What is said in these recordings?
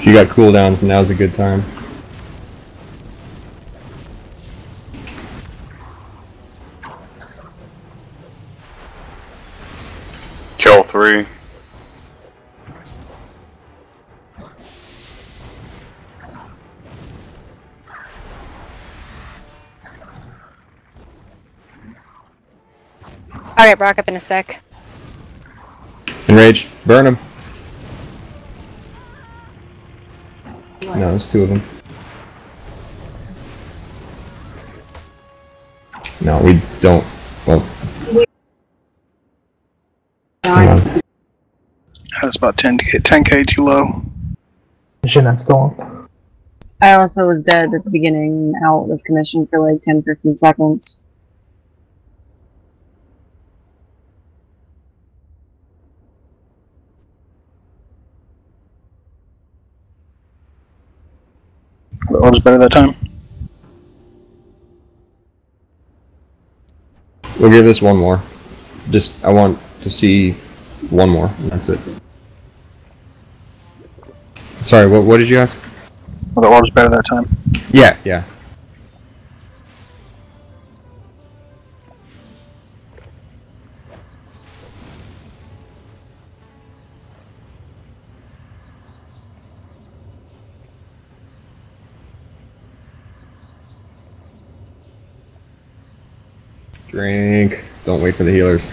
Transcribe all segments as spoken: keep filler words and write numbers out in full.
you got cooldowns, now's a good time. Kill three. I'll get Brock up in a sec. Enrage. Burn him. No, there's two of them. No, we don't. Well. Hang on. That's about ten K, ten K too low. Jeanette's still up. I also was dead at the beginning, out of commission for like ten fifteen seconds. What was better that time? We'll give this one more. Just, I want to see one more, and that's it. Sorry, what, what did you ask? Well, what was better that time? Yeah, yeah. Drink. Don't wait for the healers.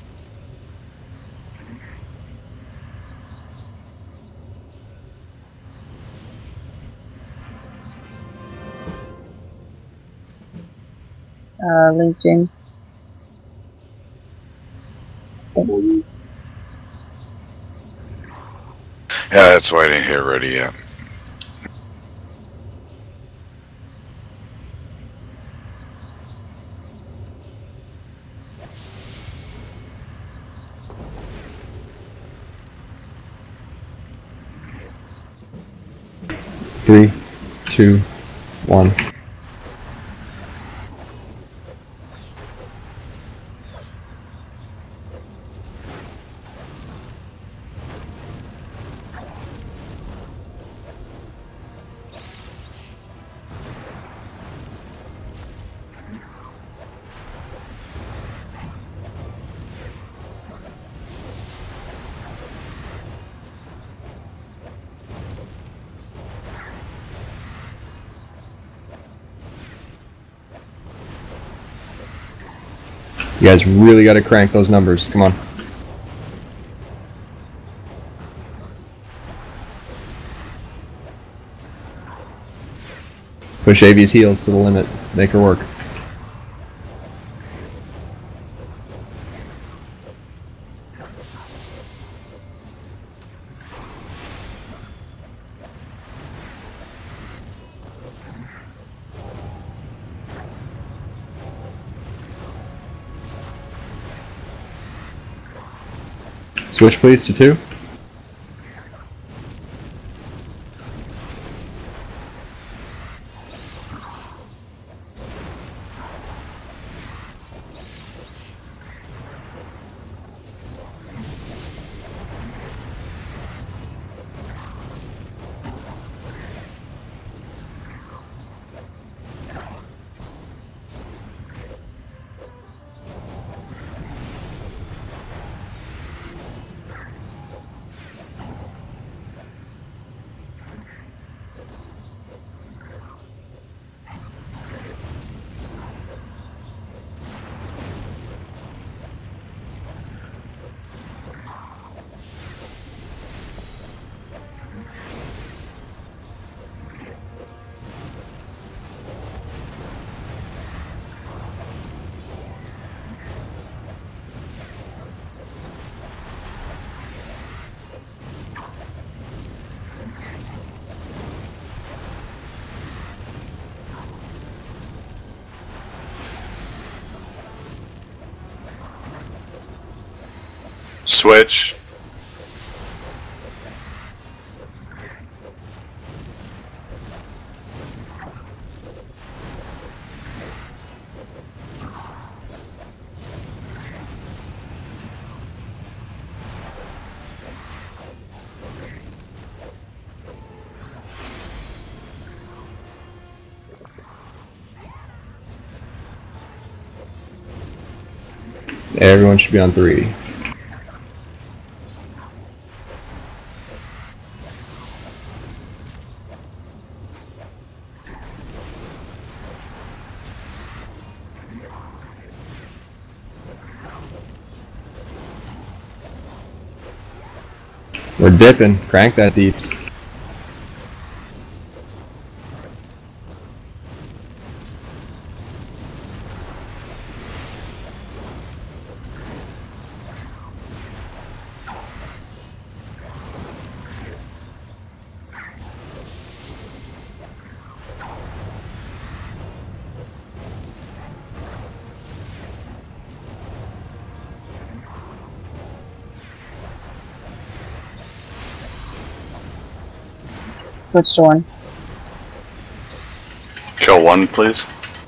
Uh, Link James. Thanks. Yeah, that's why I didn't hit ready yet. Three, two, one. You guys really got to crank those numbers. Come on. Push A V's heels to the limit. Make her work. Switch please to two. Switch. Everyone should be on three. We're dipping. Crank that deeps. Switch to one. Kill one, please.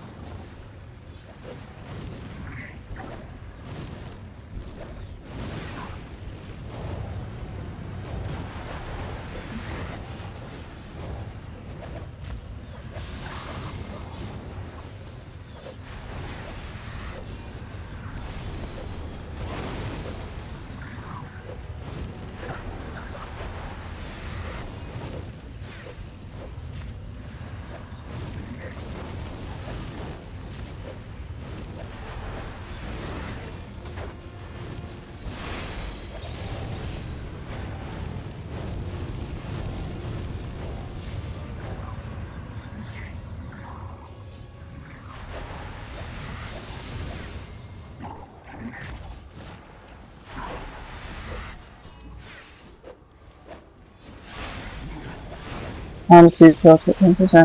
Um, two tilts at ten percent.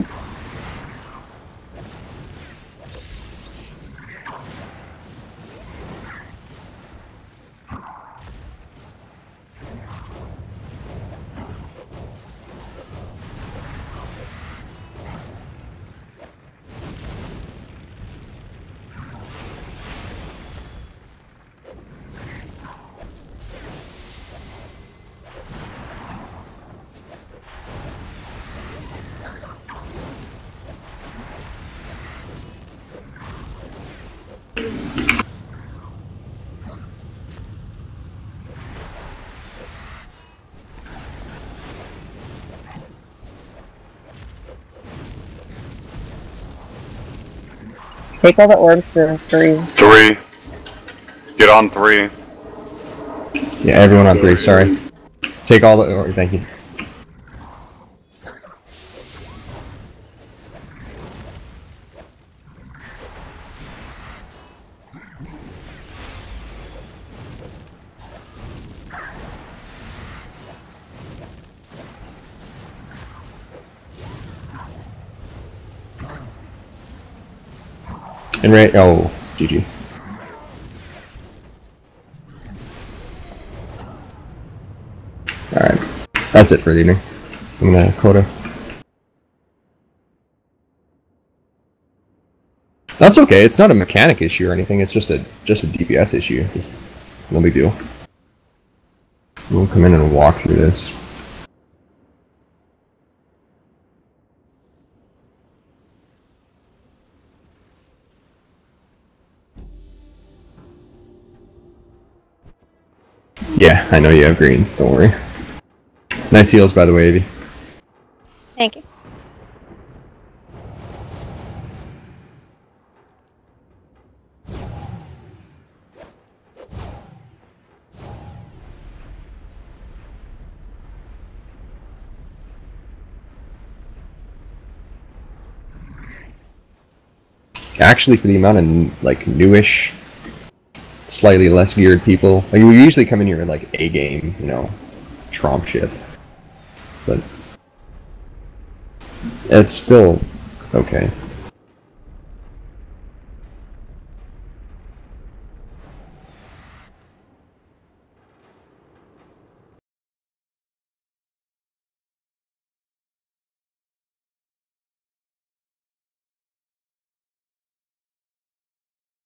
Take all the orbs to three. Three. Get on three. Yeah, everyone on three, sorry. Take all the... Oh, thank you. And right... Oh, G G. Alright. That's it for the evening. I'm gonna coda. That's okay, it's not a mechanic issue or anything, it's just a just a D P S issue. It's no big deal. We'll come in and walk through this. Yeah, I know you have greens, don't worry. Nice heals, by the way, Evie. Thank you. Actually, for the amount of like newish, slightly less geared people, like we usually come in here with like A game, you know, Tromp shit, but it's still okay.